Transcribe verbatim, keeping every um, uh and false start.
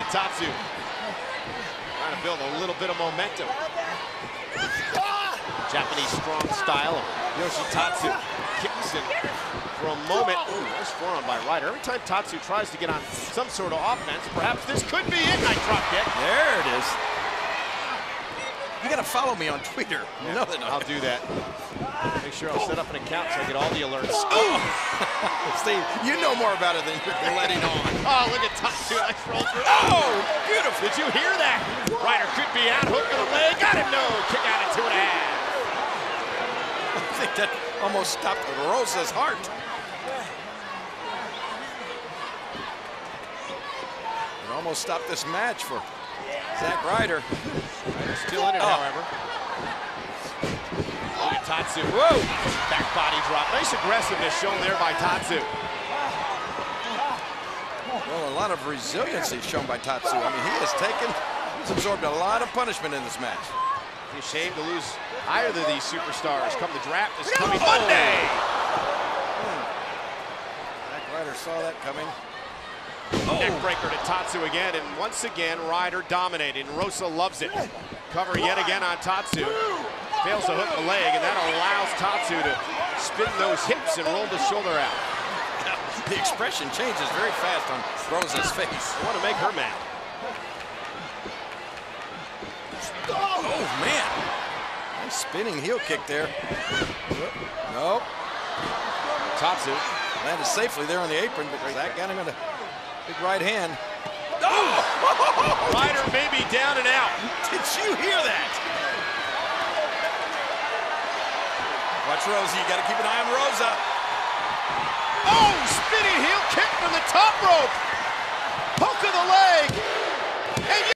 Tatsu trying to build a little bit of momentum. Japanese strong style of Yoshitatsu kicks in for a moment. Ooh, nice forearm by Ryder. Every time Tatsu tries to get on some sort of offense, perhaps this could be it. Nice drop kick. There it is. You gotta follow me on Twitter. Yeah, no, no. I'll do that. Make sure I'll set up an account so I get all the alerts. Oh. Steve, you know more about it than you're letting on. Oh, look at Tatsu. Nice roll through. Oh, beautiful. Did you hear that? Ryder could be out. Hook of the leg. Got him. No. Kick out at two and a half. I think that almost stopped Rosa's heart. It almost stopped this match for Zack Ryder. Ryder's still in it, oh. however. Look at Tatsu. Whoa! Back body drop. Nice aggressiveness shown there by Tatsu. Well, a lot of resiliency shown by Tatsu. I mean, he has taken, he's absorbed a lot of punishment in this match. He's ashamed to lose either of these superstars. Come the draft this coming Monday. Hmm. Zack Ryder saw that coming. Oh. Neck breaker to Tatsu again, and once again, Ryder dominating. Rosa loves it. Cover yet again on Tatsu. Fails to hook the leg, and that allows Tatsu to spin those hips and roll the shoulder out. The expression changes very fast on Rosa's face. I want to make her mad. Oh, man. Nice spinning heel kick there. Nope. Tatsu landed safely there on the apron, but Zack got him in a big right hand. Oh! Ryder may be down and out. Did you hear that? Watch Rosa, you got to keep an eye on Rosa. Oh, spinning heel kick from the top rope. Poke of the leg. And